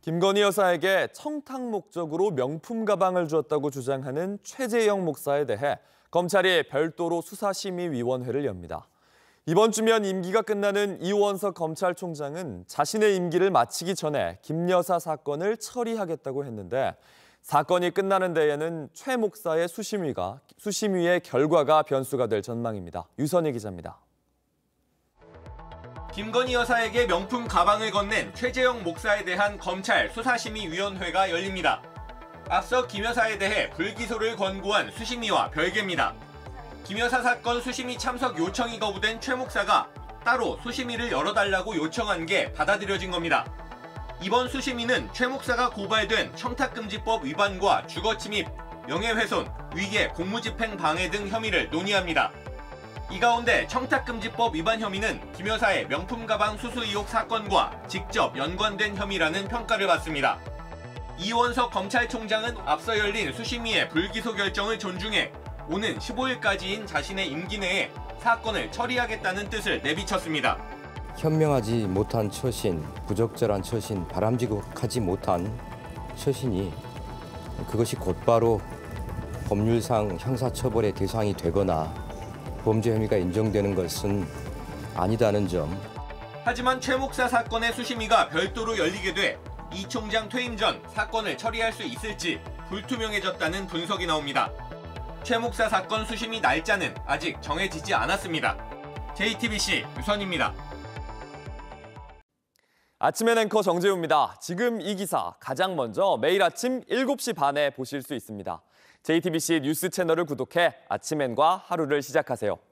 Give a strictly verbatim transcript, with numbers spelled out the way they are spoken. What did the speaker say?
김건희 여사에게 청탁 목적으로 명품 가방을 주었다고 주장하는 최재형 목사에 대해 검찰이 별도로 수사심의위원회를 엽니다. 이번 주면 임기가 끝나는 이원석 검찰총장은 자신의 임기를 마치기 전에 김 여사 사건을 처리하겠다고 했는데 사건이 끝나는 데에는 최 목사의 수심위가, 수심위의 결과가 변수가 될 전망입니다. 유선희 기자입니다. 김건희 여사에게 명품 가방을 건넨 최재형 목사에 대한 검찰 수사심의위원회가 열립니다. 앞서 김 여사에 대해 불기소를 권고한 수심위와 별개입니다. 김 여사 사건 수심위 참석 요청이 거부된 최 목사가 따로 수심위를 열어달라고 요청한 게 받아들여진 겁니다. 이번 수심위는 최 목사가 고발된 청탁금지법 위반과 주거침입, 명예훼손, 위계, 공무집행 방해 등 혐의를 논의합니다. 이 가운데 청탁금지법 위반 혐의는 김 여사의 명품 가방 수수 의혹 사건과 직접 연관된 혐의라는 평가를 받습니다. 이원석 검찰총장은 앞서 열린 수심위의 불기소 결정을 존중해 오는 십오일까지인 자신의 임기 내에 사건을 처리하겠다는 뜻을 내비쳤습니다. 현명하지 못한 처신, 부적절한 처신, 바람직하지 못한 처신이 그것이 곧바로 법률상 형사처벌의 대상이 되거나 범죄 혐의가 인정되는 것은 아니다는 점. 하지만 최 목사 사건의 수심위가 별도로 열리게 돼 이 총장 퇴임 전 사건을 처리할 수 있을지 불투명해졌다는 분석이 나옵니다. 최 목사 사건 수심위 날짜는 아직 정해지지 않았습니다. 제이티비씨 유선입니다. 아침엔 앵커 정재우입니다. 지금 이 기사 가장 먼저 매일 아침 일곱 시 반에 보실 수 있습니다. 제이티비씨 뉴스 채널을 구독해 아침엔과 하루를 시작하세요.